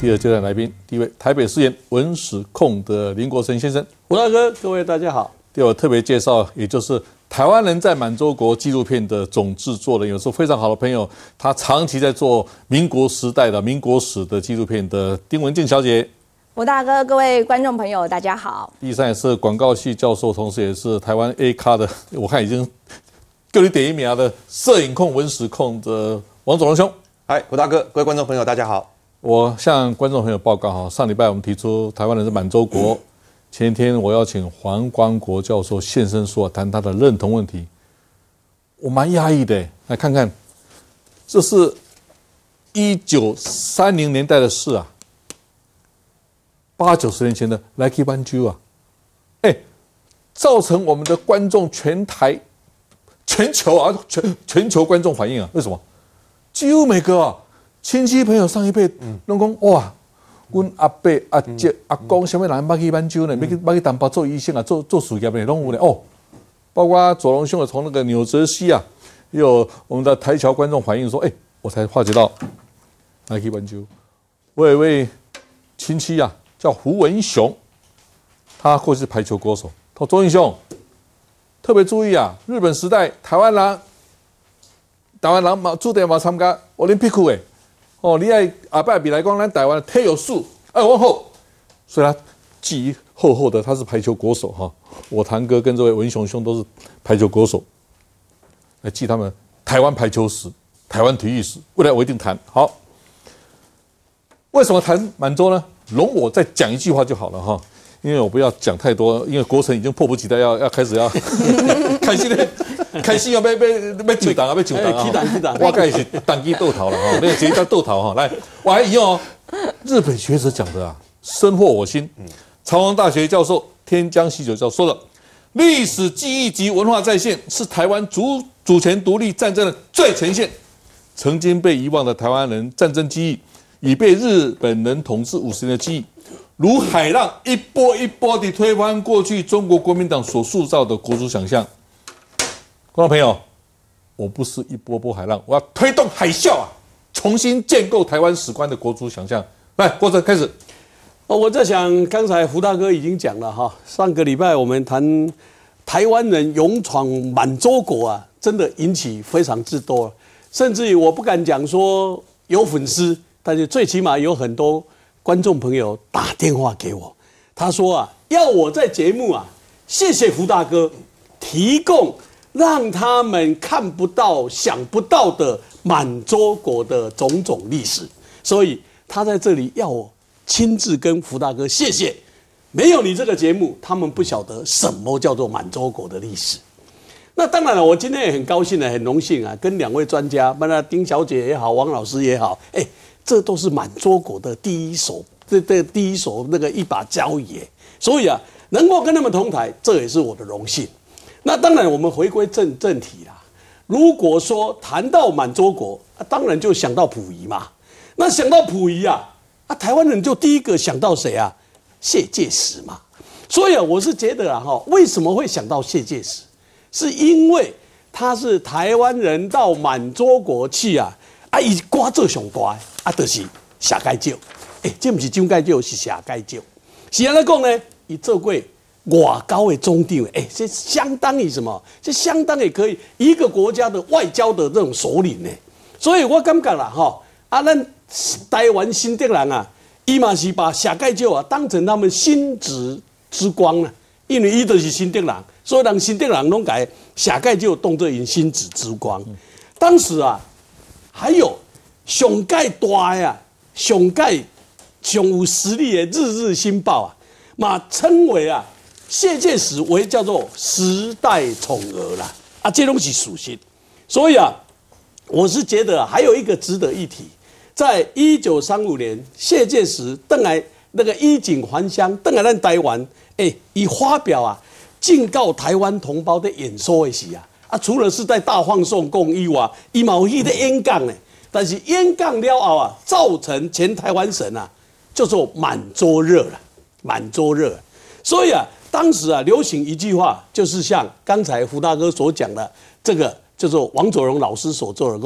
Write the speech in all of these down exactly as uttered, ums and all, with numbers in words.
第二阶段来宾，第一位台北市研文史控的林国成先生。 胡大哥，各位大家好。 第二位特别介绍，也就是台湾人在满洲国纪录片的总制作人，有时候非常好的朋友，他长期在做民国时代的民国史的纪录片的丁文静小姐。 胡大哥，各位观众朋友，大家好。 第三也是广告系教授，同时也是台湾 A 咖的，我看已经各地点一名的摄影控、文史控的王左荣兄。 嗨，胡大哥，各位观众朋友，大家好。 我向观众朋友报告哈，上礼拜我们提出台湾人是满洲国，前天我邀请黄光国教授现身说谈他的认同问题，我蛮压抑的。来看看，这是一九三零年代的事啊，八九十年前的来去斑鸠啊，哎，造成我们的观众全台、全球啊，全全球观众反应啊，为什么？几乎每个啊。亲戚朋友上一辈拢讲哇，阮阿伯、阿姐、阿公，什么人捌去斑鸠呢？捌去捌去淡薄做医生啊，做做事业呢，拢有呢。哦，包括左荣兄的从那个纽泽西啊，也有我们的台侨观众反映说，哎、欸，我才发觉到捌去斑鸠。我有一位亲戚啊，叫胡文雄，他过去是排球国手。他说：“周英兄，特别注意啊，日本时代台湾人，台湾人嘛，注定嘛参加奥林匹克诶。”哦，你爱阿伯比来讲，咱台湾体育数哎往后，所以他记忆厚厚的，他是排球国手哈。我堂哥跟这位文雄兄都是排球国手，来记他们台湾排球史、台湾体育史。未来我一定谈好。为什么谈满洲呢？容我再讲一句话就好了哈，因为我不要讲太多，因为国城已经迫不及待要要开始要开心的。开心啊！要要要上档啊！要上档啊！ 起档起档， 我该是当机斗逃了哈，那个直接叫斗逃哈。来，我还引用哦，日本学者讲的啊，深获我心。朝阳大学教授天江喜久教授说的，历史记忆及文化再现是台湾主主权独立战争的最前线。曾经被遗忘的台湾人战争记忆，已被日本人统治五十年的记忆，如海浪一波一波地推翻过去中国国民党所塑造的国族想象。观众朋友，我不是一波波海浪，我要推动海啸啊，重新建构台湾史观的国族想象。来，郭正开始。 哦，我在想，刚才胡大哥已经讲了哈，上个礼拜我们谈台湾人勇闯满洲国啊，真的引起非常之多，甚至于我不敢讲说有粉丝，但是最起码有很多观众朋友打电话给我，他说啊，要我在节目啊，谢谢胡大哥提供。让他们看不到、想不到的满洲国的种种历史，所以他在这里要我亲自跟胡大哥谢谢。没有你这个节目，他们不晓得什么叫做满洲国的历史。那当然了，我今天也很高兴的、很荣幸啊，跟两位专家，包括丁小姐也好、王老师也好，哎，这都是满洲国的第一手，这这第一手那个一把交椅，所以啊，能够跟他们同台，这也是我的荣幸。那当然，我们回归正正题啦。如果说谈到满洲国，啊、当然就想到溥仪嘛。那想到溥仪啊，啊，台湾人就第一个想到谁啊？谢介石嘛。所以啊，我是觉得啊，哈，为什么会想到谢介石？是因为他是台湾人到满洲国去啊，啊，伊官做上大的，啊，就是下界少。哎、欸，这不是蒋介石，是下界少。是安怎讲呢？伊做过。外交的总长，哎，这相当于什么？这相当于可以一个国家的外交的这种首领呢。所以我感觉啦，哈，啊，咱台湾新德人啊，伊嘛是把下界少啊当成他们新职之光啊，因为伊就是新德人，所以让新德人拢改下界少当作因新职之光。当时啊，还有上界大呀、啊，上界上有实力的《日日新报》啊，嘛称为啊。谢介石为叫做时代宠儿啦，啊，这东西属性，所以啊，我是觉得、啊、还有一个值得一提，在一九三五年，谢介石登来那个衣锦还乡，登来咱台湾，哎、欸，以发表啊警告台湾同胞的演说的时啊，啊，除了是在大放送共以外，伊嘛有迄个演讲呢，但是演讲了后啊，造成全台湾省啊叫做满洲热了，满洲热，所以啊。当时啊，流行一句话，就是像刚才胡大哥所讲的，这个叫做王佐荣老师所做的，讲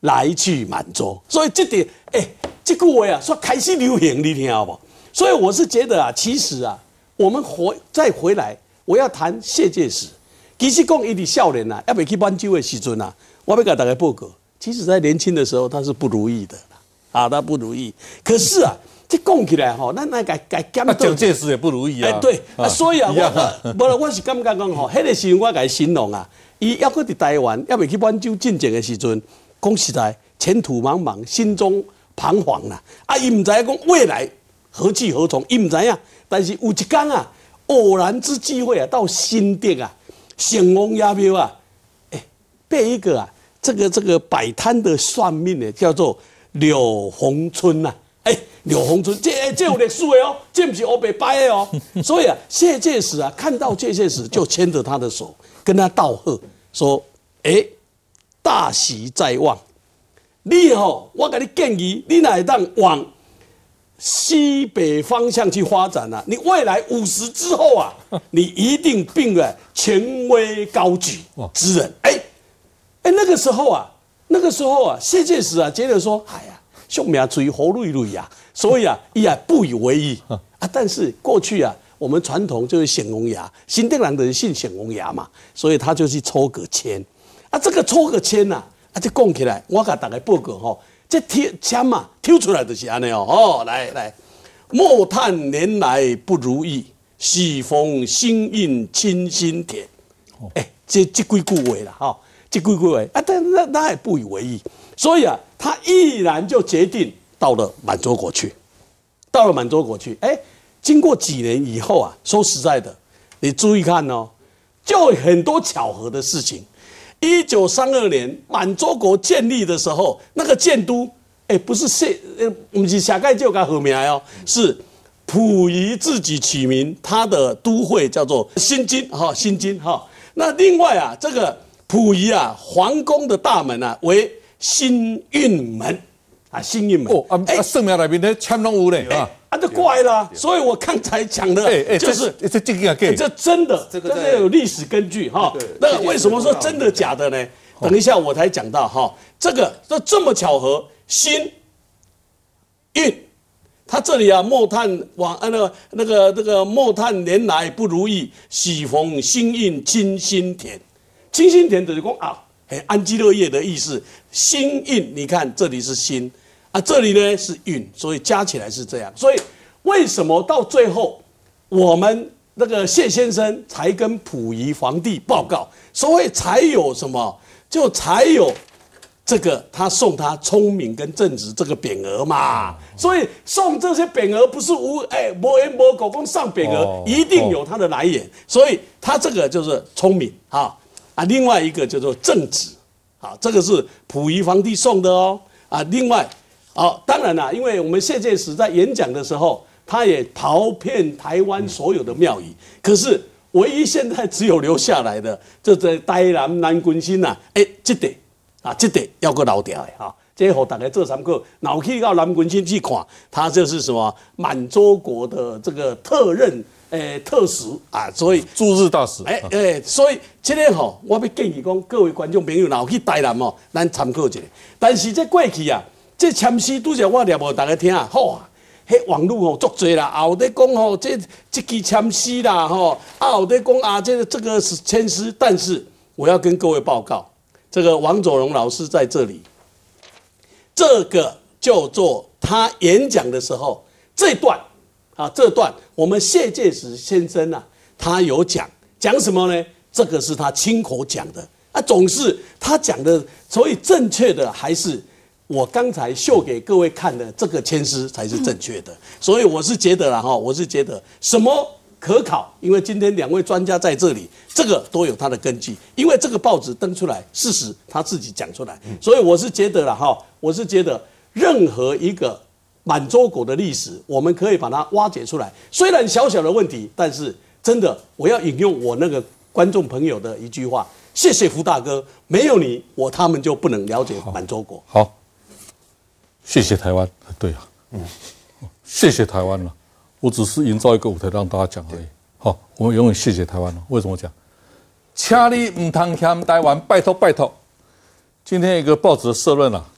来去满洲。所以这点，哎、欸，这句话啊，说开始流行，你听好不？所以我是觉得啊，其实啊，我们回再回来，我要谈谢介石。其实讲伊的少年啊，要未去满洲的时阵啊，我要给大家报告，其实在年轻的时候他是不如意的啊，他不如意。可是啊。这讲起来吼，咱来改改检讨。 蒋介石也不如意啊。 哎，对啊，所以啊，我无我是感觉讲吼，迄个时阵我甲伊形容啊，伊要搁伫台湾，要未去满洲进前的时阵，讲实在前途茫茫，心中彷徨啦。啊，伊唔知影讲未来何去何从，伊唔知影。但是有一天啊，偶然之机会啊，到新店啊，城隍爷庙啊，哎，被一个啊，这个这个摆摊的算命的叫做柳逢春呐。哎，柳逢春，这这有历史的哦，这不是黑白摆的哦。所以啊，谢介石啊，看到谢介石就牵着他的手，跟他道贺，说：“哎，大喜在望，你吼，我给你建议，你哪当往西北方向去发展啊？你未来五十之后啊，你一定并了权威高举之人。哎，哎，那个时候啊，那个时候啊，谢介石啊，觉得说，哎呀。”性命追好累累呀，所以啊，伊也不以为意啊。但是过去啊，我们传统就是显王爷，新店人的人姓显王爷嘛，所以他就去抽个签。啊，这个抽个签呐、啊，啊，这讲起来，我给大家报告吼，这贴签嘛，抽出来就是安尼哦。哦，来来，莫叹年来不如意，喜逢新运清新田。哎、欸，这这几句话啦，哈，这几句话啊，但那那也不以为意。所以啊，他毅然就决定到了满洲国去，到了满洲国去。哎，经过几年以后啊，说实在的，你注意看哦，就很多巧合的事情。一九三二年满洲国建立的时候，那个建都，哎，不是谢，呃，不是下盖就该和名哦，是溥仪自己取名，他的都会叫做新津，哈，新津哈。那另外啊，这个溥仪啊，皇宫的大门啊，为新运门啊，新运门哦啊啊，圣庙那边的签拢有嘞啊， 啊，这怪啦。所以我刚才讲的， 哎哎， 就是这这个给这真的，这个有历史根据哈。那为什么说真的假的呢？等一下我才讲到哈，这个这这么巧合，新运，他这里啊，莫叹往那个那个那个莫叹年来不如意，喜逢新运清新田，清新田就是讲啊。安居乐业的意思，新运，你看这里是新啊，这里呢是运，所以加起来是这样。所以为什么到最后我们那个谢先生才跟溥仪皇帝报告，所以才有什么，就才有这个他送他聪明跟正直这个匾额嘛。所以送这些匾额不是无哎无缘无故讲上匾额，一定有它的来源。所以他这个就是聪明哈。啊，另外一个叫做正直，啊，这个是溥仪皇帝送的哦。啊，另外，啊，当然啦，因为我们谢介石在演讲的时候，他也跑遍台湾所有的庙宇，可是唯一现在只有留下来的，就在台南南军心呐，哎，这得啊，这得要个老掉的哈。这给大家做参考，然后去到南军心去看，他就是什么满洲国的这个特任。诶，特使啊，所以驻日大使， 哎哎，所以这个吼，我要建议讲各位观众朋友，若有去台南哦，咱参考一下。但是这过去啊，这签诗拄则我念无大家听啊，好啊，迄网络吼足多啦，啊有在讲吼，这这支签诗啦，吼，啊有在讲啊，这个这个是签诗，但是我要跟各位报告，这个王佐荣老师在这里，这个叫做他演讲的时候这段。啊，这段我们谢介石先生啊，他有讲讲什么呢？这个是他亲口讲的啊，总是他讲的，所以正确的还是我刚才秀给各位看的这个签诗才是正确的。所以我是觉得啦哈，我是觉得什么可考？因为今天两位专家在这里，这个都有他的根据，因为这个报纸登出来，事实他自己讲出来，所以我是觉得啦哈，我是觉得任何一个。满洲国的历史，我们可以把它挖掘出来。虽然小小的问题，但是真的，我要引用我那个观众朋友的一句话：谢谢福大哥，没有你，我他们就不能了解满洲国。 好，好谢谢台湾。对啊，嗯，谢谢台湾了。我只是营造一个舞台让大家讲而已。好，我们永远谢谢台湾了。为什么讲？请你唔通嫌台湾，拜托拜托。今天一个报纸的社论啊，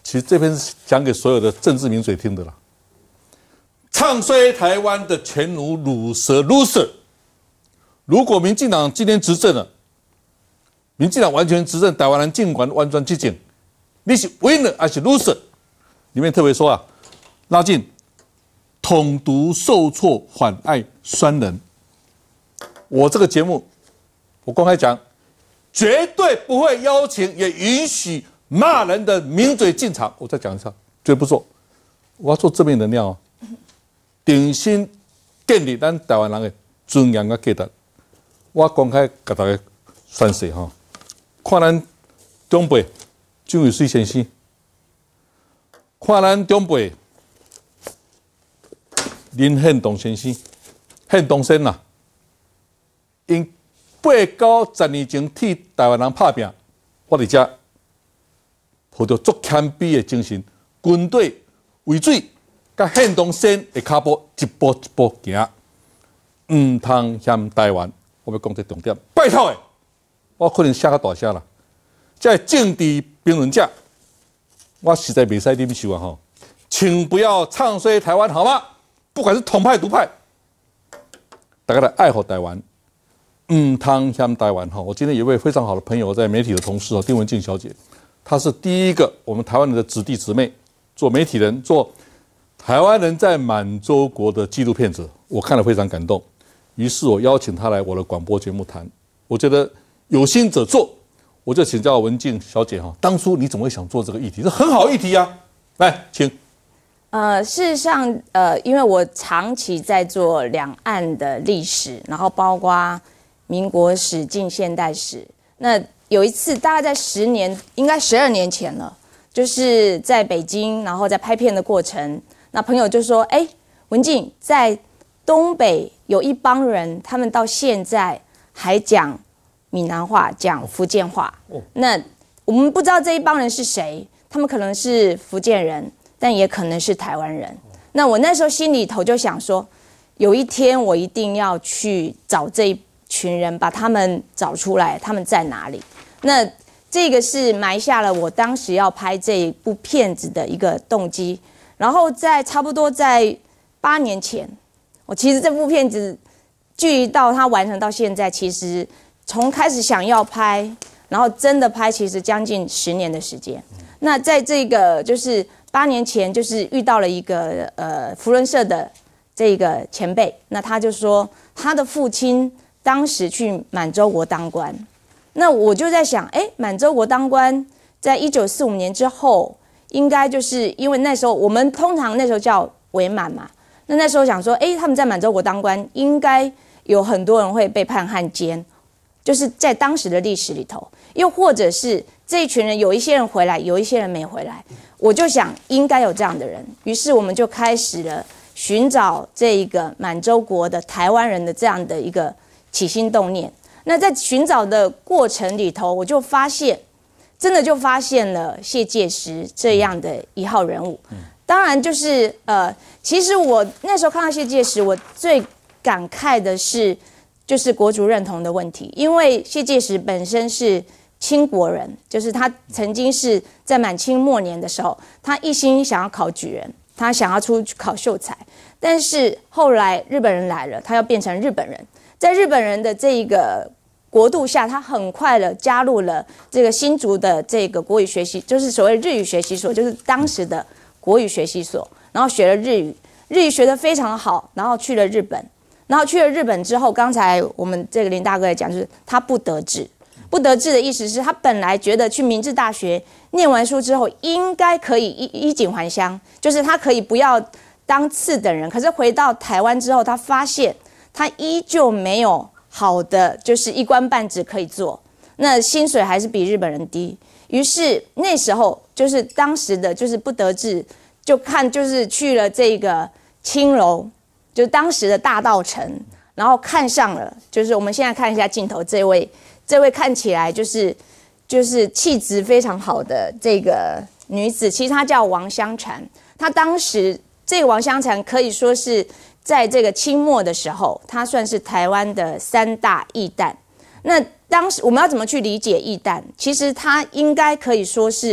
其实这篇是讲给所有的政治名嘴听的啦。唱衰台湾的全奴乳蛇 loser。如果民进党今天执政了，民进党完全执政，台湾人尽管弯转激进，你是 winner 还是 loser？ 里面特别说啊，拉进统独受挫反爱酸人。我这个节目，我公开讲，绝对不会邀请也允许骂人的名嘴进场。我再讲一下，绝不做。我要做正面能量哦，定心建立咱台湾人的尊严跟价值。我公开给大家宣誓哈，看咱中辈蒋渭水先生，看咱中辈林献堂先生，献堂先呐，因八九十年前替台湾人打拼，我伫遮抱着足谦卑的精神，军队为水，甲献堂先的脚步一步一步行，唔通嫌台湾。我要讲这重点，拜托的，我可能写较大声啦。这政治评论家，我实在袂使忍受啊！吼，请不要唱衰台湾，好吗？不管是统派独派，大家来爱护台湾，唔通嫌台湾。哈，我今天有一位非常好的朋友，在媒体的同事哦，丁文静小姐，她是第一个我们台湾人的子弟姊妹，做媒体人，做台湾人在满洲国的纪录片子，我看了非常感动。于是我邀请他来我的广播节目谈，我觉得有心者做，我就请教文静小姐哈，当初你怎么会想做这个议题？这很好议题啊，来，请。 呃，事实上，呃，因为我长期在做两岸的历史，然后包括民国史、近现代史。那有一次，大概在十年，应该十二年前了，就是在北京，然后在拍片的过程，那朋友就说：“哎，文静在。”东北有一帮人，他们到现在还讲闽南话、讲福建话。那我们不知道这一帮人是谁，他们可能是福建人，但也可能是台湾人。那我那时候心里头就想说，有一天我一定要去找这一群人，把他们找出来，他们在哪里？那这个是埋下了我当时要拍这一部片子的一个动机。然后在差不多在八年前。我其实这部片子，距离到它完成到现在，其实从开始想要拍，然后真的拍，其实将近十年的时间。那在这个就是八年前，就是遇到了一个呃福伦社的这个前辈，那他就说他的父亲当时去满洲国当官，那我就在想，哎，满洲国当官，在一九四五年之后，应该就是因为那时候我们通常那时候叫伪满嘛。那那时候想说，哎，他们在满洲国当官，应该有很多人会被判汉奸，就是在当时的历史里头，又或者是这一群人有一些人回来，有一些人没回来，我就想应该有这样的人，于是我们就开始了寻找这一个满洲国的台湾人的这样的一个起心动念。那在寻找的过程里头，我就发现，真的就发现了谢介石这样的一号人物。当然，就是呃，其实我那时候看到谢介石，我最感慨的是，就是国族认同的问题。因为谢介石本身是清国人，就是他曾经是在满清末年的时候，他一心想要考举人，他想要出去考秀才，但是后来日本人来了，他要变成日本人，在日本人的这个国度下，他很快的加入了这个新竹的这个国语学习，就是所谓日语学习所，就是当时的。国语学习所，然后学了日语，日语学得非常好，然后去了日本，然后去了日本之后，刚才我们这个林大哥也讲，就是他不得志，不得志的意思是他本来觉得去明治大学念完书之后，应该可以衣衣锦还乡，就是他可以不要当次等人，可是回到台湾之后，他发现他依旧没有好的就是一官半职可以做，那薪水还是比日本人低。于是那时候就是当时的就是不得志，就看就是去了这个青楼，就当时的大稻埕，然后看上了，就是我们现在看一下镜头，这位这位看起来就是就是气质非常好的这个女子，其实她叫王香禅。她当时这个王香禅可以说是在这个清末的时候，她算是台湾的三大义旦。那当时我们要怎么去理解义旦？其实她应该可以说是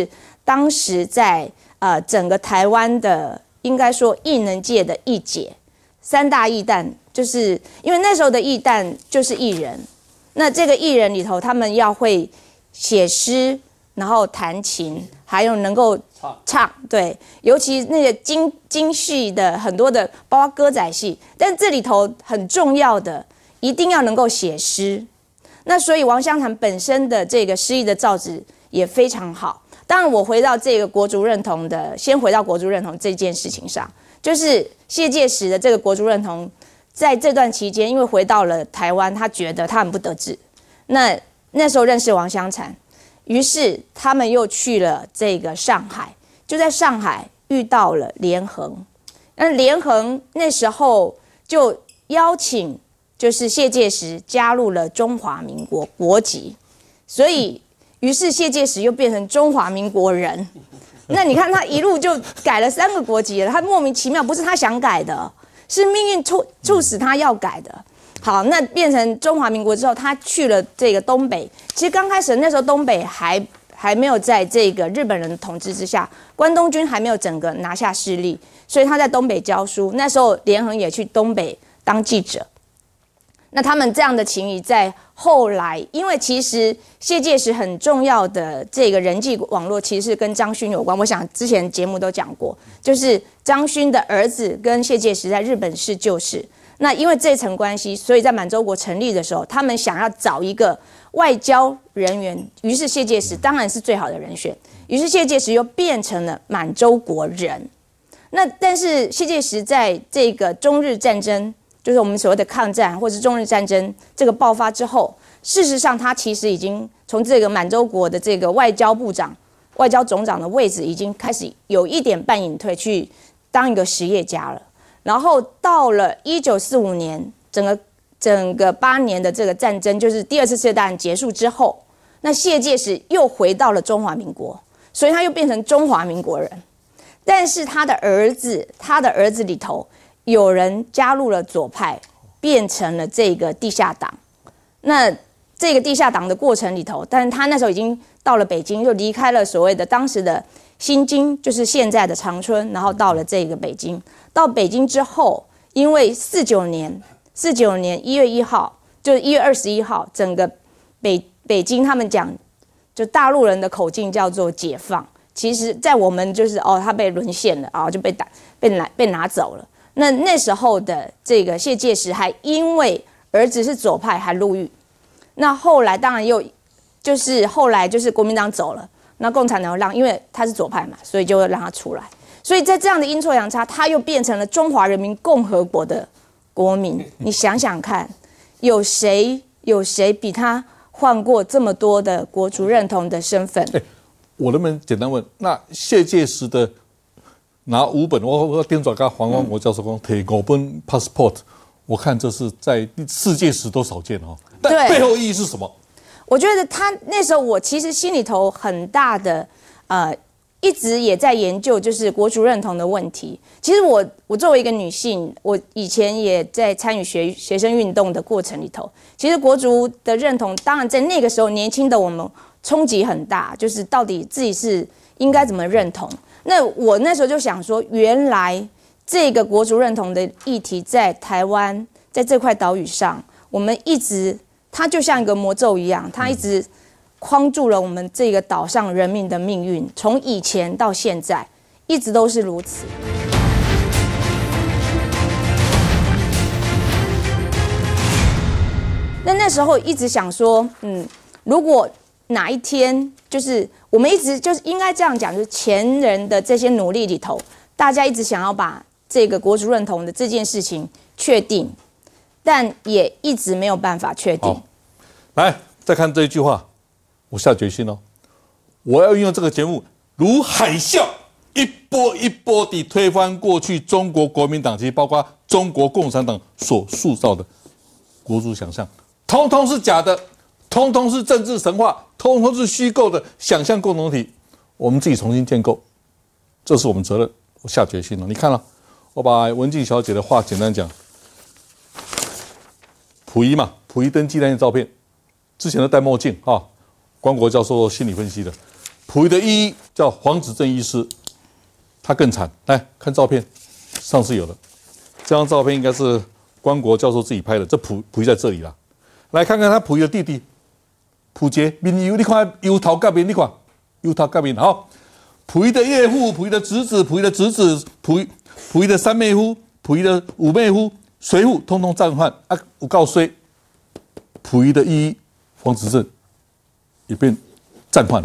当时在呃整个台湾的应该说艺能界的艺姐，三大艺旦，就是因为那时候的艺旦就是艺人，那这个艺人里头，他们要会写诗，然后弹琴，还有能够唱，唱对，尤其那个京京戏的很多的，包括歌仔戏，但这里头很重要的，一定要能够写诗。那所以王香潭本身的这个诗意的造诣也非常好。当然，我回到这个国族认同的，先回到国族认同这件事情上，就是谢介石的这个国族认同，在这段期间，因为回到了台湾，他觉得他很不得志。那那时候认识王香禅，于是他们又去了这个上海，就在上海遇到了连横。那连横那时候就邀请，就是谢介石加入了中华民国国籍，所以于是谢介石又变成中华民国人。那你看他一路就改了三个国籍了，他莫名其妙，不是他想改的，是命运促促使他要改的。好，那变成中华民国之后，他去了这个东北。其实刚开始那时候东北还还没有在这个日本人的统治之下，关东军还没有整个拿下势力，所以他在东北教书。那时候连横也去东北当记者。那他们这样的情谊在后来，因为其实谢介石很重要的这个人际网络其实是跟张勋有关。我想之前节目都讲过，就是张勋的儿子跟谢介石在日本是旧识。那因为这层关系，所以在满洲国成立的时候，他们想要找一个外交人员，于是谢介石当然是最好的人选。于是谢介石又变成了满洲国人。那但是谢介石在这个中日战争，就是我们所谓的抗战或是中日战争这个爆发之后，事实上他其实已经从这个满洲国的这个外交部长、外交总长的位置，已经开始有一点半隐退，去当一个实业家了。然后到了一九四五年，整个整个八年的这个战争，就是第二次世界大战结束之后，那谢介石又回到了中华民国，所以他又变成中华民国人。但是他的儿子，他的儿子里头有人加入了左派，变成了这个地下党。那这个地下党的过程里头，但是他那时候已经到了北京，就离开了所谓的当时的新京，就是现在的长春，然后到了这个北京。到北京之后，因为四九年，四九年一月一号，就是一月二十一号，整个北北京他们讲，就大陆人的口径叫做解放。其实，在我们就是哦，他被沦陷了啊、哦，就被打被拿被拿走了。那那时候的这个谢介石还因为儿子是左派还入狱。那后来当然又就是后来就是国民党走了，那共产党让，因为他是左派嘛，所以就让他出来。所以在这样的阴错阳差，他又变成了中华人民共和国的国民。你想想看，有谁有谁比他换过这么多的国族认同的身份？ 欸、我能不能简单问，那谢介石的拿五本，我我丁转跟黄光国教授讲，提五本 passport， 我看这是在世界史都少见哦。但背后意义是什么？ 我觉得他那时候，我其实心里头很大的呃。一直也在研究就是国族认同的问题。其实我我作为一个女性，我以前也在参与学学生运动的过程里头，其实国族的认同，当然在那个时候年轻的我们冲击很大，就是到底自己是应该怎么认同。那我那时候就想说，原来这个国族认同的议题在台湾，在这块岛屿上，我们一直它就像一个魔咒一样，它一直框住了我们这个岛上人民的命运，从以前到现在，一直都是如此。那那时候一直想说，嗯，如果哪一天，就是我们一直就是应该这样讲，就是前人的这些努力里头，大家一直想要把这个国族认同的这件事情确定，但也一直没有办法确定。 来，再看这一句话。我下决心哦，我要运用这个节目如海啸，一波一波地推翻过去中国国民党及包括中国共产党所塑造的国族想象，通通是假的，通通是政治神话，通通是虚构的想象共同体，我们自己重新建构，这是我们责任。我下决心了。你看了，我把文静小姐的话简单讲，溥仪嘛，溥仪登基那些照片，之前都戴墨镜啊。关国教授心理分析的，溥仪的意义叫黄子正医师，他更惨。来看照片，上次有的这张照片应该是关国教授自己拍的，这溥溥仪在这里啦。来看看他溥仪的弟弟溥杰，面油你看油头革面，你看油头革面好。溥仪的岳父、溥仪的侄子、溥仪的侄子、溥仪溥仪的三妹夫、溥仪的五妹夫、随父，通通战犯啊！我告诉你，溥仪的一黄子正也变战犯了。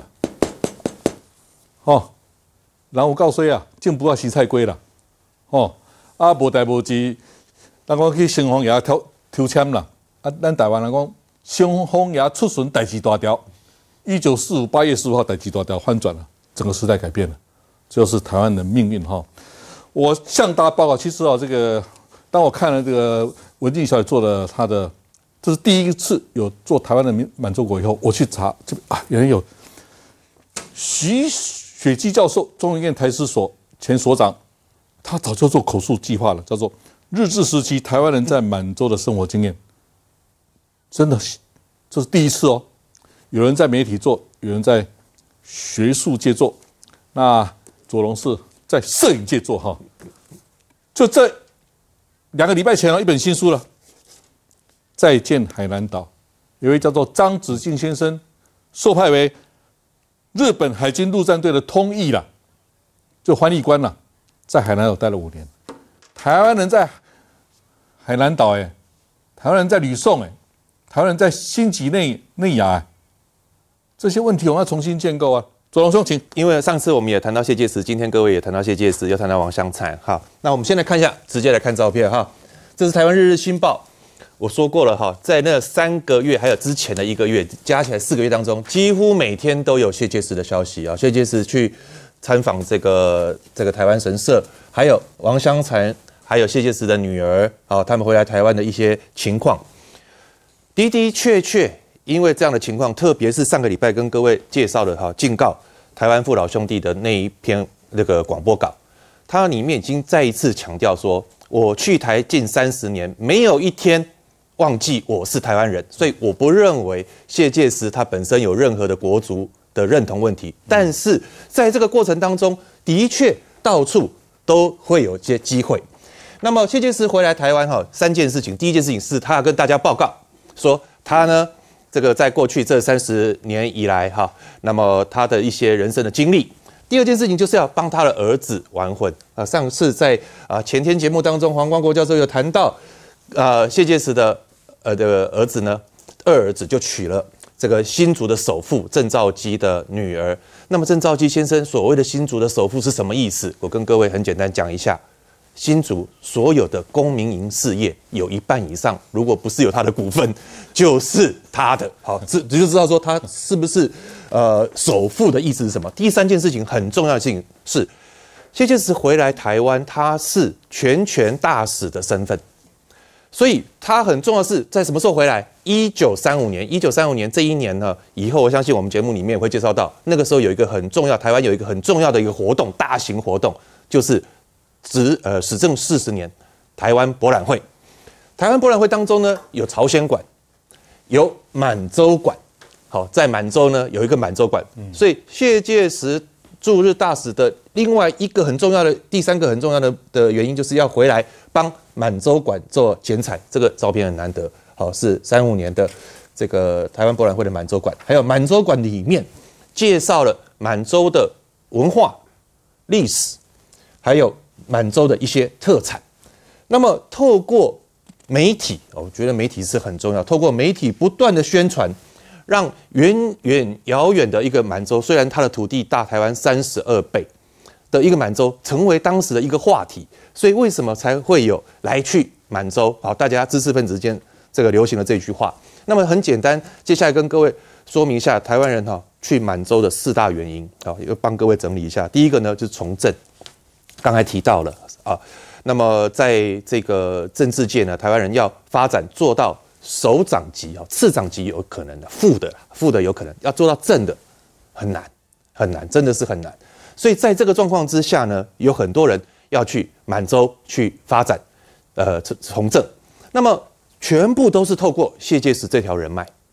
哦，然后我告诉你啊，进不要洗菜龟了。哦，啊，无代无志，咱讲去新丰也抽抽签啦。啊，咱台湾人讲新丰也出巡代志大条。一九四五八月十五号代志大条翻转了，整个时代改变了，这就是台湾的命运哈。我向大家报告，其实啊，这个当我看了这个文静小姐做的她的，这是第一次有做台湾的满洲国以后，我去查这啊，原来有徐雪姬教授，中研院台史所前所长，他早就做口述计划了，叫做《日治时期台湾人在满洲的生活经验》，真的，这是第一次哦。有人在媒体做，有人在学术界做，那左龙是在摄影界做哈。就这两个礼拜前哦，一本新书了，《再见海南岛》，有一位叫做张子敬先生，受派为日本海军陆战队的通译啦，就翻译官啦，在海南岛待了五年。台湾人在海南岛，哎，台湾人在吕宋，哎，台湾人在新几内内亚，哎，这些问题我们要重新建构啊。左龙兄，请。 因为上次我们也谈到谢介石，今天各位也谈到谢介石，又谈到王香残。好，那我们先来看一下，直接来看照片哈。这是台湾日日新报，我说过了哈，在那三个月还有之前的一个月，加起来四个月当中，几乎每天都有谢介石的消息啊。谢介石去参访这个这个台湾神社，还有王香残，还有谢介石的女儿啊，他们回来台湾的一些情况，的的确确。因为这样的情况，特别是上个礼拜跟各位介绍的哈，敬告台湾父老兄弟的那一篇那个广播稿，它里面已经再一次强调说，我去台近三十年，没有一天忘记我是台湾人，所以我不认为谢介石他本身有任何的国族的认同问题，但是在这个过程当中，的确到处都会有些机会。那么谢介石回来台湾哈，三件事情，第一件事情是他要跟大家报告说他呢。这个在过去这三十年以来，哈，那么他的一些人生的经历。第二件事情就是要帮他的儿子完婚啊。上次在啊前天节目当中，黄光国教授有谈到，呃，谢介石的呃的儿子呢，二儿子就娶了这个新竹的首富郑肇基的女儿。那么郑肇基先生所谓的新竹的首富是什么意思？我跟各位很简单讲一下。新竹所有的公民营事业有一半以上，如果不是有他的股份，就是他的。好，这这就知道说他是不是呃首富的意思是什么。第三件事情很重要的事情是，谢介石回来台湾，他是全权大使的身份，所以他很重要的是在什么时候回来？一九三五年，一九三五年这一年呢，以后我相信我们节目里面也会介绍到，那个时候有一个很重要，台湾有一个很重要的一个活动，大型活动，就是。执呃始政四十年，台湾博览会。台湾博览会当中呢，有朝鲜馆，有满洲馆。好，在满洲呢有一个满洲馆，嗯、所以谢介石驻日大使的另外一个很重要的第三个很重要的的原因，就是要回来帮满洲馆做剪彩。这个照片很难得，好，是三五年的这个台湾博览会的满洲馆，还有满洲馆里面介绍了满洲的文化、历史，还有。满洲的一些特产，那么透过媒体，我觉得媒体是很重要。透过媒体不断的宣传，让远远遥远的一个满洲，虽然它的土地大台湾三十二倍的一个满洲，成为当时的一个话题。所以为什么才会有来去满洲？好，大家知识分子之间这个流行的这句话。那么很简单，接下来跟各位说明一下台湾人哈去满洲的四大原因，好，又帮各位整理一下。第一个呢，就是从政。刚才提到了啊，那么在这个政治界呢，台湾人要发展做到首长级啊，次长级有可能的，副的副的有可能，要做到正的很难很难，真的是很难。所以在这个状况之下呢，有很多人要去满洲去发展，呃，从政。那么全部都是透过谢介石这条人脉，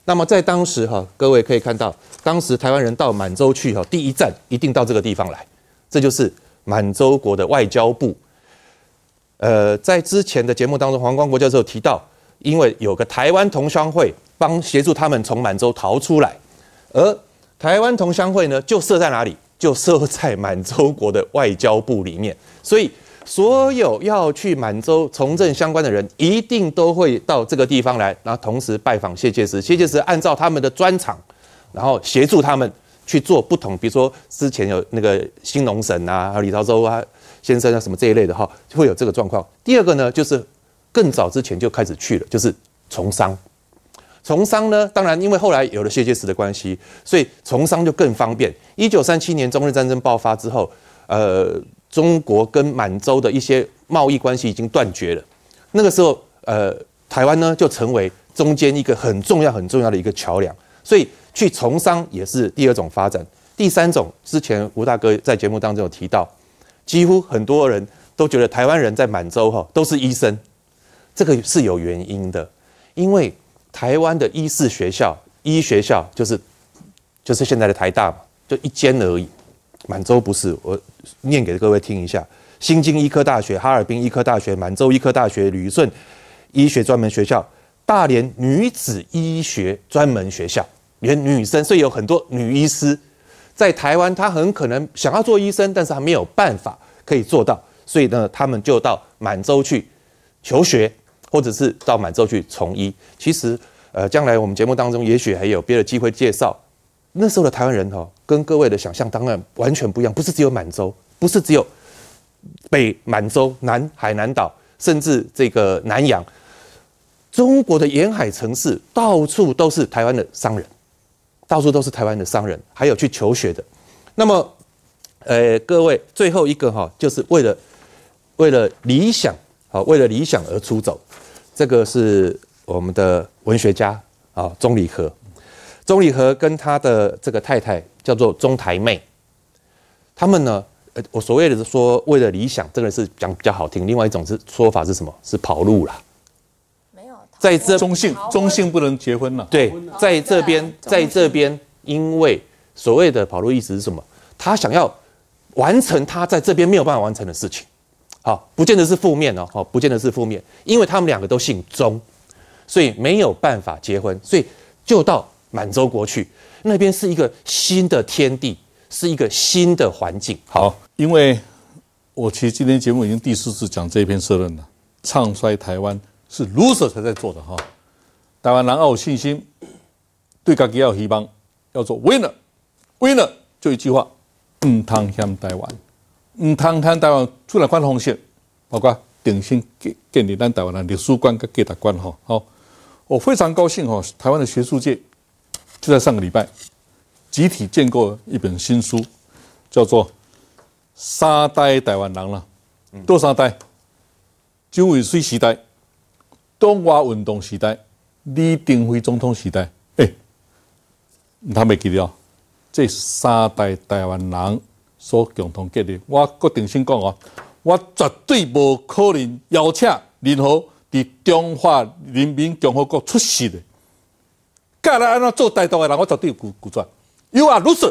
那么在当时哈，各位可以看到，当时台湾人到满洲去哈，第一站一定到这个地方来，这就是满洲国的外交部。呃，在之前的节目当中，黄光国教授提到，因为有个台湾同乡会帮协助他们从满洲逃出来，而台湾同乡会呢，就设在哪里？就设在满洲国的外交部里面，所以所有要去满洲从政相关的人，一定都会到这个地方来，然后同时拜访谢介石。谢介石按照他们的专长，然后协助他们去做不同，比如说之前有那个新农省啊，还有李朝洲啊先生啊什么这一类的哈，会有这个状况。第二个呢，就是更早之前就开始去了，就是从商。从商呢，当然因为后来有了谢介石的关系，所以从商就更方便。一九三七年中日战争爆发之后，呃，中国跟满洲的一些贸易关系已经断绝了。那个时候，呃，台湾呢就成为中间一个很重要、很重要的一个桥梁。所以去从商也是第二种发展。第三种，之前吴大哥在节目当中有提到，几乎很多人都觉得台湾人在满洲哈都是医生，这个是有原因的，因为台湾的医事学校、医学校就是就是现在的台大嘛，就一间而已。满洲不是，我念给各位听一下：新京医科大学、哈尔滨医科大学、满洲医科大学、旅顺医学专门学校、大连女子医学专门学校，连女生，所以有很多女医师在台湾，她很可能想要做医生，但是她没有办法可以做到，所以呢，他们就到满洲去求学。或者是到满洲去从医，其实，呃，将来我们节目当中也许还有别的机会介绍。那时候的台湾人哈、哦，跟各位的想象当然完全不一样，不是只有满洲，不是只有北满洲、南海南岛，甚至这个南洋，中国的沿海城市到处都是台湾的商人，到处都是台湾的商人，还有去求学的。那么，呃，各位最后一个哈、哦，就是为了为了理想。好，为了理想而出走，这个是我们的文学家啊，钟理和。钟理和跟他的这个太太叫做钟台妹，他们呢，呃，我所谓的说为了理想，这个是讲比较好听。另外一种是说法是什么？是跑路啦。 没有， 在这中性中性不能结婚了。 对，在这边，在这边，因为所谓的跑路意思是什么？他想要完成他在这边没有办法完成的事情。好，不见得是负面哦，好，不见得是负面，因为他们两个都姓钟，所以没有办法结婚，所以就到满洲国去，那边是一个新的天地，是一个新的环境。 好，因为我其实今天节目已经第四次讲这篇社论了，唱衰台湾是 loser 才在做的哈，台湾人要有信心，对自己要有希望，要做 winner，winner 就一句话，唔通嫌台湾。唔通看台湾出来款方式，包括定性建建立咱台湾的历史观跟价值观哈。好，我非常高兴哈，台湾的学术界就在上个礼拜集体建构一本新书，叫做《三代台湾人》了。多三代？蒋渭水时代、东华运动时代、李登辉总统时代。哎，他没记了，这三代台湾人。所共同建立，我决定先讲哦，我绝对无可能邀请任何伫中华人民共和国出世的，该来安怎做台独的人，我绝对拒拒绝。You are loser,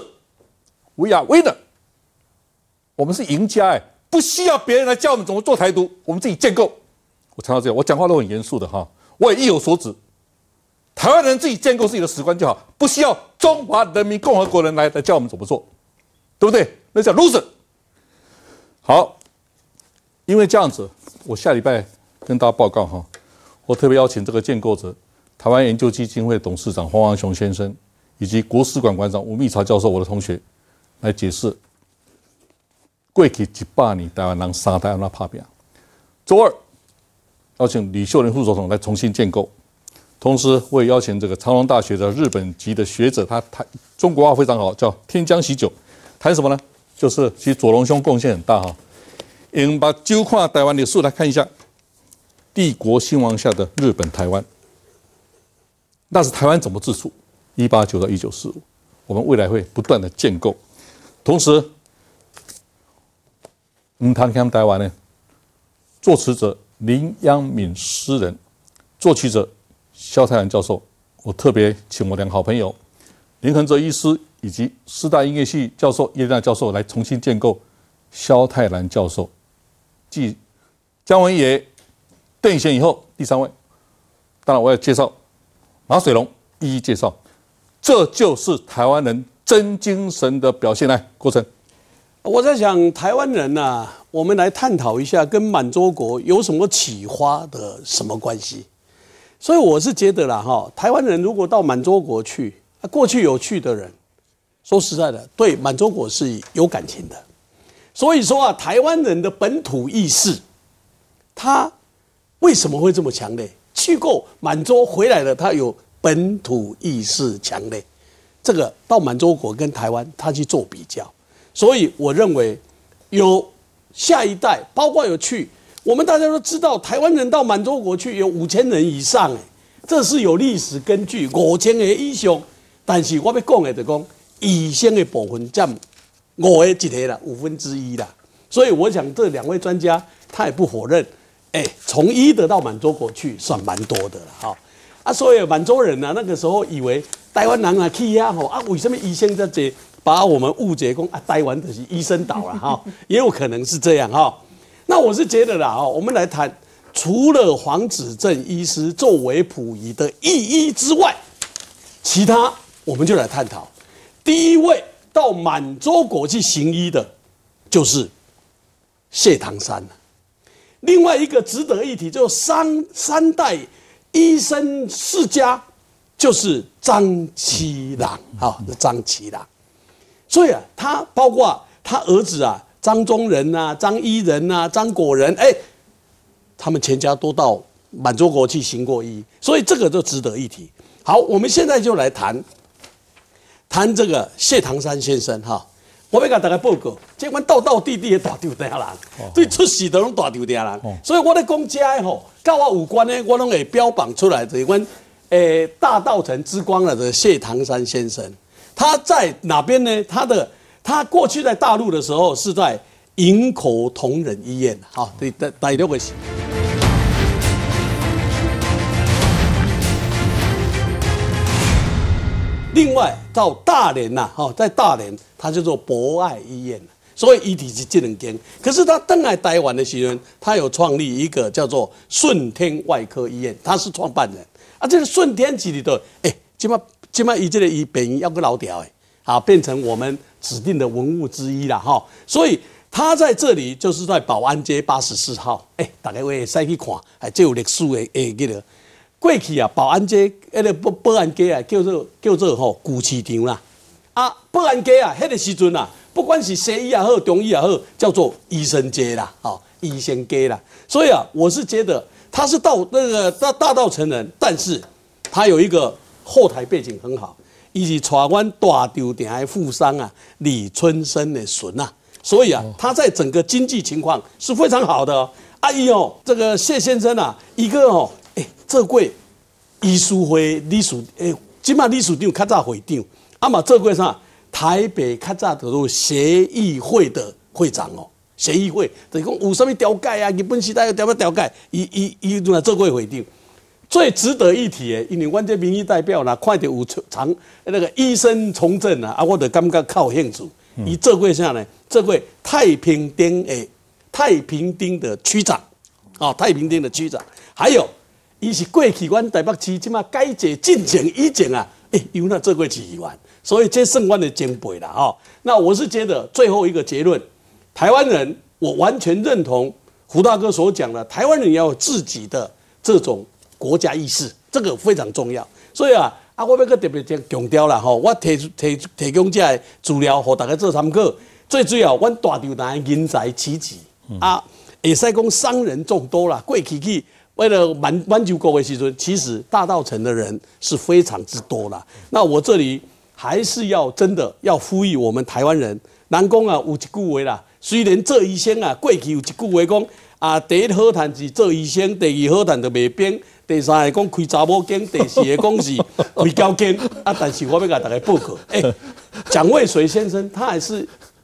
we are winner。我们是赢家哎，不需要别人来教我们怎么做台独，我们自己建构。我强调这样，我讲话都很严肃的哈，我也意有所指。台湾人自己建构自己的史观就好，不需要中华人民共和国人来来教我们怎么做，对不对？那叫 loser。好，因为这样子，我下礼拜跟大家报告哈，我特别邀请这个建构者，台湾研究基金会董事长黄王雄先生，以及国史馆馆长吴密察教授，我的同学，来解释过去一百年台湾人三代安怎打拼。周二邀请李秀莲副总统来重新建构，同时我也邀请这个长隆大学的日本籍的学者，他谈中国话非常好，叫天江喜久，谈什么呢？就是其实左龙兄贡献很大哈，用把旧看台湾历史来看一下，帝国兴亡下的日本台湾，那是台湾怎么自处？一八九到一九四五，我们未来会不断的建构，同时，唔谈看台湾呢，作词者林央敏诗人，作曲者萧泰然教授， 我特别请我两个好朋友林恒哲医师以及师大音乐系教授叶亮教授来重新建构萧泰然教授，继姜文也、邓以贤以后第三位。当然，我要介绍马水龙，一一介绍。这就是台湾人真精神的表现。来，郭成， 我在想，台湾人呐、啊，我们来探讨一下，跟满洲国有什么启发的什么关系？所以我是觉得啦，哈，台湾人如果到满洲国去，啊，过去有去的人，说实在的，对满洲国是有感情的。所以说啊，台湾人的本土意识，他为什么会这么强烈？去过满洲回来了，他有本土意识强烈。这个到满洲国跟台湾，他去做比较，所以我认为有下一代，包括有去。我们大家都知道，台湾人到满洲国去有五千人以上，哎，这是有历史根据，五千个以上。但是我要讲的就是讲，以上的部分占五个一个啦，五分之一啦。所以我想这两位专家他也不否认，哎，从伊德到满洲国去算蛮多的了哈。啊，所以满洲人呢、啊，那个时候以为台湾人啊去呀吼啊，为什么医生在这把我们误解讲啊，台湾就是医生岛了哈，也有可能是这样哈。那我是觉得啦，哦，我们来谈，除了黄子正医师作为溥仪的意义之外，其他我们就来探讨。第一位到满洲国去行医的，就是谢唐山。另外一个值得一提，就是三三代医生世家，就是张七郎啊，张七郎。所以啊，他包括他儿子啊。张宗仁呐、张一仁呐、张果仁，哎，他们全家都到满洲国去行过医，所以这个就值得一提。好，我们现在就来谈谈这个谢唐山先生哈。我要给大家报告，这款道道地地的大丢家人，对出事都拢大丢家人，所以我在讲这个吼，跟我有关的，我拢会标榜出来。这款诶大稻埕之光了的谢唐山先生，他在哪边呢？他的他过去在大陆的时候是在营口同仁医院，好，第第第六个。另外到大连呐，哈，在大连他叫做博爱医院，所以伊体是这两间。可是他登来台湾的时候，他有创立一个叫做顺天外科医院，他是创办人啊。这个顺天其里头，哎，今嘛今嘛伊这个医本医要个老屌哎。啊，变成我们指定的文物之一了哈，所以他在这里就是在保安街八十四号，哎、欸，大家会使去看，哎，这有历史的诶，记得过去啊，保安街那个保保安街啊，叫做叫做吼古市场啦，啊，保安街啊，迄个时阵啊，不管是西医也好，中医也好，叫做医生街啦，哦，医生街啦，所以啊，我是觉得他是到那个大大稻埕人，但是他有一个后台背景很好。伊是带阮大稻埕的富商啊，李春生的孙啊，所以啊，他在整个经济情况是非常好的哦。啊，伊哦，这个谢先生啊，一个哦，哎、欸，这过医师会理事，诶，即马理事长较早会长，啊嘛这过啥？台北较早就是协议会的会长哦，协议会就是讲有什么调解啊，日本时代有调么调解，伊伊伊做这过会长。最值得一提的，因为我这民意代表啦，看到有长那个医生从政啊，啊，我就感觉较有兴趣。伊做过啥呢？做过太平町的太平町的区长，啊、哦，太平町的区长，还有伊是过去阮台北市即马改革进程以前啊，哎、欸，有那做过市议员，所以这算阮的前辈啦，哈、哦。那我是觉得最后一个结论，台湾人，我完全认同胡大哥所讲的，台湾人要有自己的这种。国家意识这个非常重要，所以啊，啊，我要个特别强调啦吼，我提提提供这些资料给大家做参考。最主要，阮大稻埕人才济济啊，会使讲商人众多啦。过去去为了满满洲国的时阵，其实大稻埕的人是非常之多啦。那我这里还是要真的要呼吁我们台湾人，人讲啊有一句话啦，虽然做医生啊，过去有一句话讲啊，第一好谈是做医生，第二好谈就卖冰。第三个讲开查某间，第四个讲是开交间啊。但是我要给大家报告，哎、欸，蒋渭水先生他还是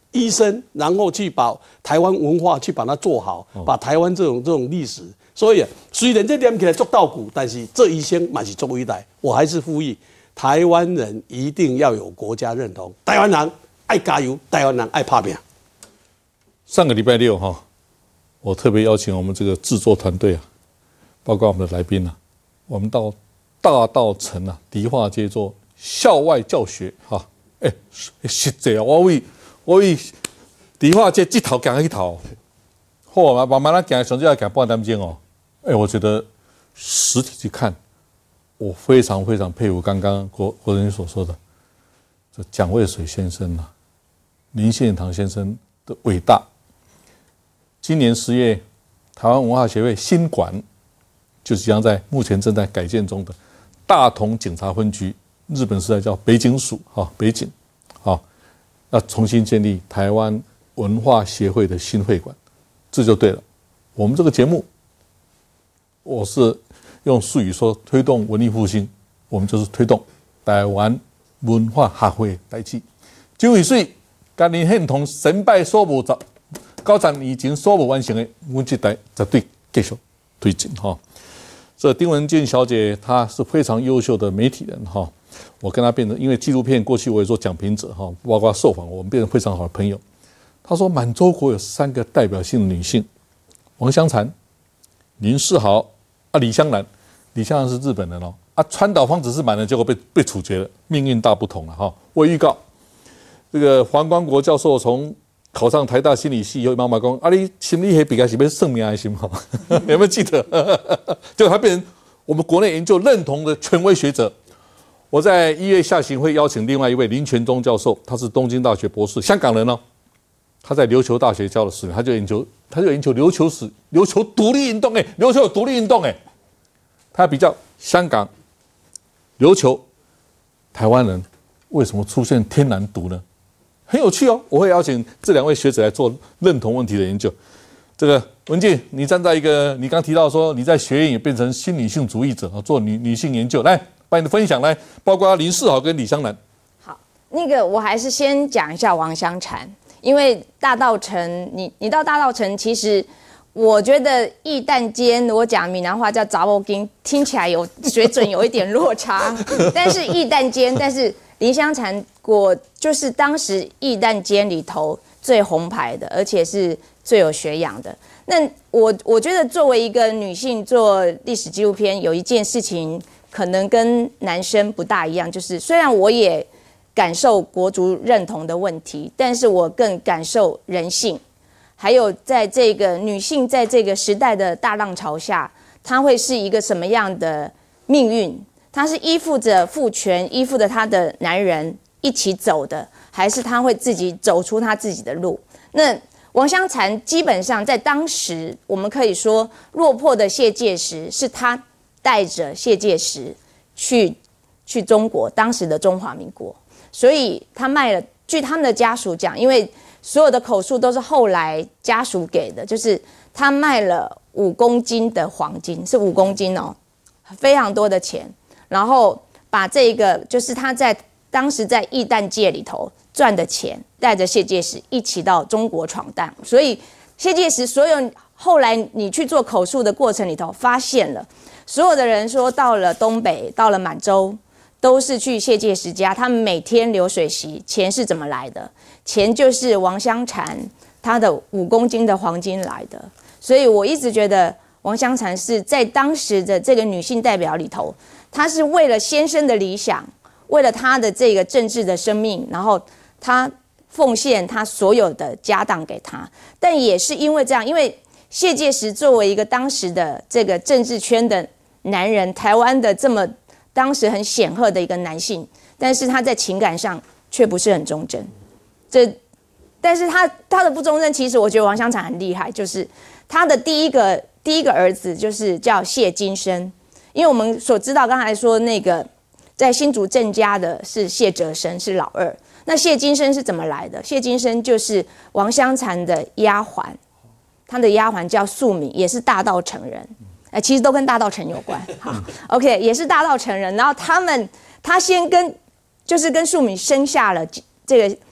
医生，然后去把台湾文化去把它做好，把台湾这种这种历史。所以虽然这点起来做稻谷，但是这一生嘛是做伟大。我还是呼吁台湾人一定要有国家认同，台湾人爱加油，台湾人爱打拼。 上个礼拜六哈，我特别邀请我们这个制作团队啊，包括我们的来宾啊，我们到大稻埕啊迪化街做校外教学哈。哎，实际啊，我为我为迪化街这头行一头，后嘛慢慢来行，甚至要行半点钟哦。哎，我觉得实体去看，我非常非常佩服刚刚国国人所说的，这蒋渭水先生啊，林献堂先生的伟大。今年十月，台湾文化协会新馆就是将在目前正在改建中的大同警察分局，日本时代叫北警署，哈，北警，好，要重新建立台湾文化协会的新会馆，这就对了。我们这个节目，我是用术语说推动文艺复兴，我们就是推动台湾文化协会的代志。蒋渭水甲林献堂成败所无十九十年前所无完成的，我这代绝对继续推进哈。这丁文健小姐她是非常优秀的媒体人哈，我跟她变成因为纪录片过去我也做讲评者哈，包括受访，我们变成非常好的朋友。她说满洲国有三个代表性的女性，王香禅、林世豪啊、李香兰。李香兰是日本人哦，啊，川岛芳子是满人，结果被被处决了，命运大不同了哈。我预告，这个黄光国教授从考上台大心理系以后，妈妈讲：“啊，你心理学比较是要算命还是什么？”有没有记得？结果他变成我们国内研究认同的权威学者。我在一月下行会邀请另外一位林权忠教授，他是东京大学博士，香港人哦。他在琉球大学教了十年，他就研究，他就研究琉球史、琉球独立运动。哎，琉球有独立运动哎，他比较香港、琉球、台湾人为什么出现天然独呢？很有趣哦，我会邀请这两位学者来做认同问题的研究。这个文静，你站在一个，你刚提到说你在学院也变成新女性主义者啊，做女女性研究，来把你的分享来，包括林世豪跟李香兰。 好，那个我还是先讲一下王香禅，因为大稻埕，你你到大稻埕，其实我觉得义旦间，我讲闽南话叫杂某金，听起来有水准有一点落差，但是义旦间，但是林香禅果就是当时义旦间里头最红牌的，而且是最有学养的。那我我觉得作为一个女性做历史纪录片，有一件事情可能跟男生不大一样，就是虽然我也感受国族认同的问题，但是我更感受人性，还有在这个女性在这个时代的大浪潮下，她会是一个什么样的命运？她是依附着父权，依附着她的男人一起走的，还是她会自己走出她自己的路？那王香禅基本上在当时，我们可以说落魄的谢介石是他带着谢介石去去中国，当时的中华民国，所以他卖了。据他们的家属讲，因为所有的口述都是后来家属给的，就是他卖了五公斤的黄金，是五公斤哦，非常多的钱。然后把这个就是他在当时在义旦界里头赚的钱，带着谢介石一起到中国闯荡。所以谢介石所有后来你去做口述的过程里头，发现了所有的人说到了东北，到了满洲，都是去谢介石家，他们每天流水席，钱是怎么来的？钱就是王香禅他的五公斤的黄金来的。所以我一直觉得王香禅是在当时的这个女性代表里头，她是为了先生的理想，为了她的这个政治的生命，然后她奉献她所有的家当给他。但也是因为这样，因为谢介石作为一个当时的这个政治圈的男人，台湾的这么当时很显赫的一个男性，但是他在情感上却不是很忠贞。这，但是他他的不忠贞，其实我觉得王香禅很厉害，就是他的第一个第一个儿子就是叫谢金生，因为我们所知道刚才说那个在新竹郑家的是谢哲生，是老二。那谢金生是怎么来的？谢金生就是王香禅的丫鬟，他的丫鬟叫素敏，也是大稻埕人。哎，其实都跟大稻埕有关。好 ，OK， 也是大稻埕人。然后他们，他先跟，就是跟素敏生下了这个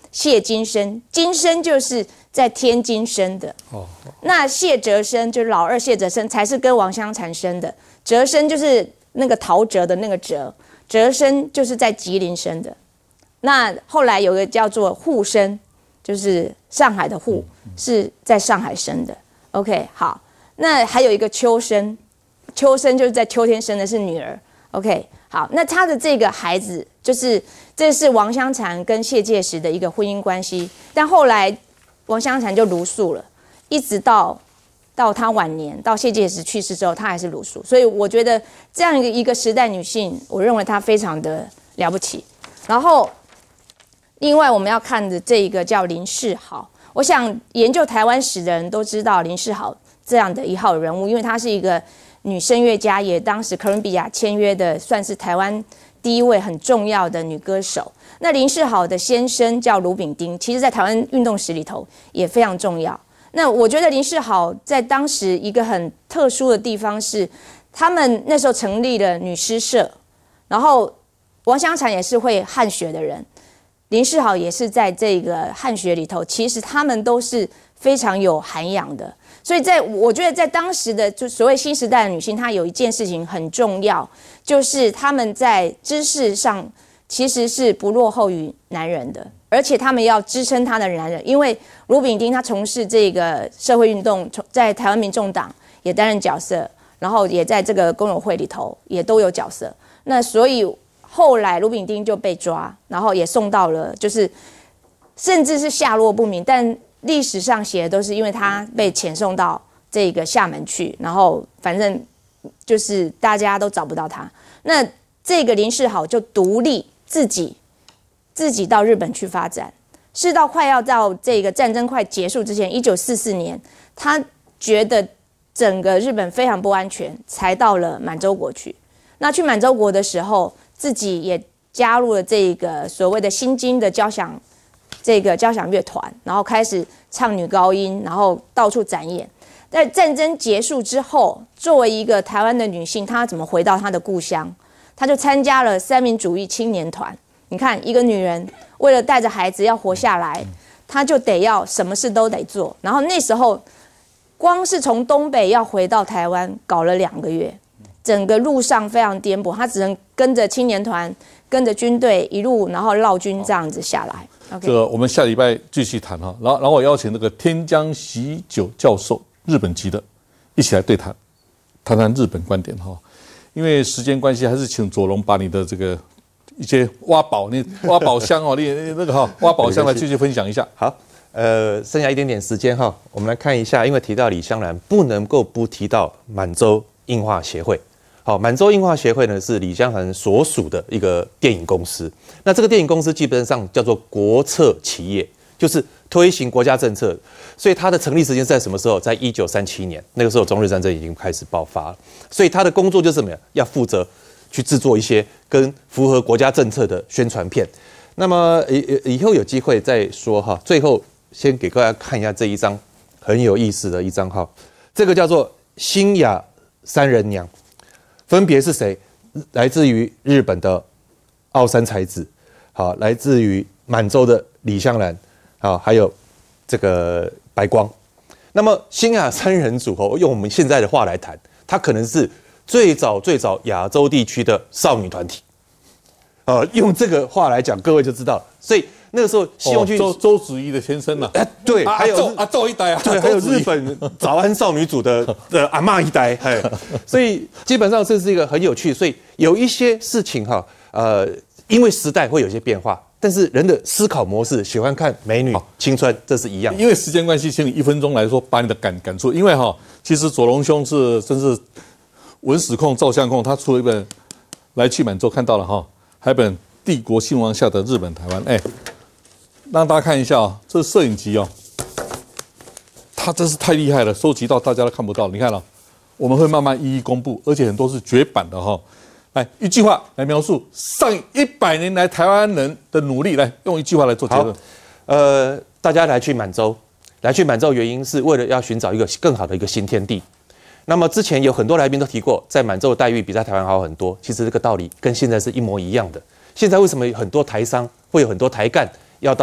谢金生，金生就是在天津生的。哦，那谢哲生就是老二谢哲生，才是跟王香禅生的。哲生就是那个陶喆的那个哲，哲生就是在吉林生的。那后来有个叫做沪生，就是上海的沪，是在上海生的。OK， 好，那还有一个秋生，秋生就是在秋天生的，是女儿。OK， 好，那他的这个孩子就是这是王香禅跟谢介石的一个婚姻关系，但后来王香禅就茹素了，一直到到他晚年，到谢介石去世之后，他还是茹素。所以我觉得这样一个一个时代女性，我认为她非常的了不起。然后。另外，我们要看的这一个叫林世豪，我想研究台湾史的人都知道林世豪这样的一号人物，因为她是一个女声乐家，也当时哥伦比亚签约的，算是台湾第一位很重要的女歌手。那林世豪的先生叫卢炳丁，其实在台湾运动史里头也非常重要。那我觉得林世豪在当时一个很特殊的地方是，他们那时候成立了女诗社，然后王香禅也是会汉学的人。林世豪也是在这个汉学里头，其实他们都是非常有涵养的，所以在我觉得在当时的就所谓新时代的女性，她有一件事情很重要，就是她们在知识上其实是不落后于男人的，而且他们要支撑他的男人，因为卢炳丁他从事这个社会运动，在台湾民众党也担任角色，然后也在这个工友会里头也都有角色，那所以。后来卢炳丁就被抓，然后也送到了，就是甚至是下落不明，但历史上写的都是因为他被遣送到这个厦门去，然后反正就是大家都找不到他。那这个林世豪就独立自己自己到日本去发展，是到快要到这个战争快结束之前，一九四四年，他觉得整个日本非常不安全，才到了满洲国去。那去满洲国的时候。自己也加入了这个所谓的新京的交响，这个交响乐团，然后开始唱女高音，然后到处展演。在战争结束之后，作为一个台湾的女性，她怎么回到她的故乡？她就参加了三民主义青年团。你看，一个女人为了带着孩子要活下来，她就得要什么事都得做。然后那时候，光是从东北要回到台湾，搞了两个月。整个路上非常颠簸，他只能跟着青年团、跟着军队一路，然后绕军这样子下来。Okay. 这个我们下礼拜继续谈哈，然后然后我邀请那个天江喜久教授，日本籍的，一起来对谈，谈谈日本观点哈。因为时间关系，还是请左龙把你的这个一些挖宝，你挖宝箱哦，你那个哈挖宝箱来继续分享一下。 好，呃，剩下一点点时间哈，我们来看一下，因为提到李香兰，不能够不提到满洲映画协会。好，满洲映画协会呢是李香兰所属的一个电影公司。那这个电影公司基本上叫做国策企业，就是推行国家政策。所以它的成立时间是在什么时候？在一九三七年，那个时候中日战争已经开始爆发了。所以它的工作就是什么呀？要负责去制作一些跟符合国家政策的宣传片。那么以以后有机会再说哈。最后先给大家看一下这一张很有意思的一张哈，这个叫做新雅三人娘。分别是谁？来自于日本的奥山才子，好，来自于满洲的李香兰，好，还有这个白光。那么新雅三人组合，用我们现在的话来谈，它可能是最早最早亚洲地区的少女团体。呃，用这个话来讲，各位就知道。所以那个时候希望去、 哦、周周子怡的先生呐、啊， 哎、呃，对， 啊、 还有啊周一代啊， 对，还有日本早安少女组的的阿嬷一代，哎，所以基本上这是一个很有趣，所以有一些事情哈，呃，因为时代会有些变化，但是人的思考模式，喜欢看美女、青春，这是一样的。 因为时间关系，请你一分钟来说，把你的感感触。因为哈，其实左龙兄是真是文史控、照相控，他出了一本《来去满洲》，看到了哈，还有本《帝国兴亡下的日本台湾》，哎。让大家看一下啊，这是摄影集哦，它真是太厉害了，收集到大家都看不到。你看了、哦，我们会慢慢一一公布，而且很多是绝版的哈、哦。来，一句话来描述上一百年来台湾人的努力，来用一句话来做结论。 呃，大家来去满洲，来去满洲原因是为了要寻找一个更好的一个新天地。那么之前有很多来宾都提过，在满洲的待遇比在台湾好很多。其实这个道理跟现在是一模一样的。现在为什么很多台商会有很多台干？要到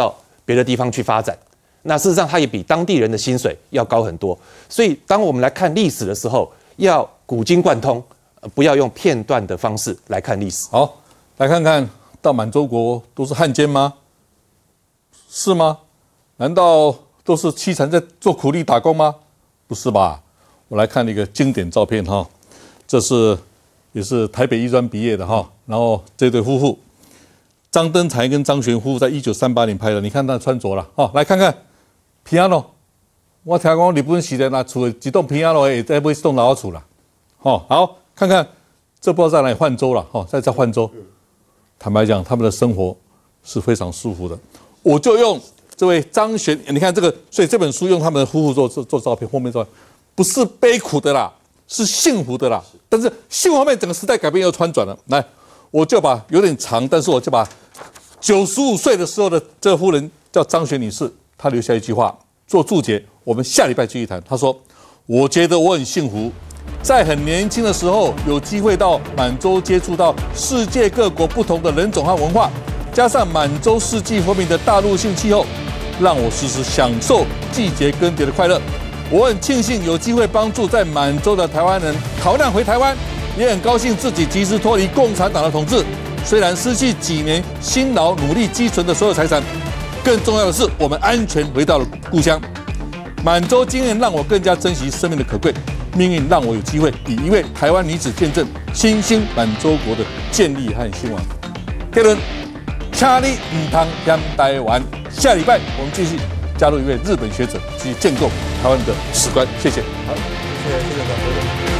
别的地方去发展。那事实上，它也比当地人的薪水要高很多。所以，当我们来看历史的时候，要古今贯通，不要用片段的方式来看历史。 好，来看看到满洲国都是汉奸吗？是吗？难道都是凄惨在做苦力打工吗？不是吧？我来看一个经典照片哈，这是也是台北医专毕业的哈，然后这对夫妇张登才跟张璇夫妇在一九三八年拍的，你看他穿着了哈，来看看 piano， 我听讲日本时代拿厝一栋 piano 会再买一栋老厝啦，哦，好看看这不知道在哪里换州了哈，在在换州，坦白讲他们的生活是非常舒服的，我就用这位张璇，你看这个，所以这本书用他们的夫妇做做做照片，后面照片。不是悲苦的啦，是幸福的啦。但是幸福方面，整个时代改变又穿转了。来，我就把有点长，但是我就把九十五岁的时候的这个夫人叫张璇女士，她留下一句话做注解。我们下礼拜继续谈。她说：“我觉得我很幸福，在很年轻的时候有机会到满洲接触到世界各国不同的人种和文化，加上满洲四季分明的大陆性气候，让我时时享受季节更迭的快乐。”我很庆幸有机会帮助在满洲的台湾人逃难回台湾，也很高兴自己及时脱离共产党的统治。虽然失去几年辛劳努力积存的所有财产，更重要的是我们安全回到了故乡。满洲经验让我更加珍惜生命的可贵，命运让我有机会以一位台湾女子见证新兴满洲国的建立和兴亡。结论，请你唔通嫌台湾。下礼拜我们继续加入一位日本学者，去建构台湾的史观。谢谢。 好，谢谢谢谢张哥。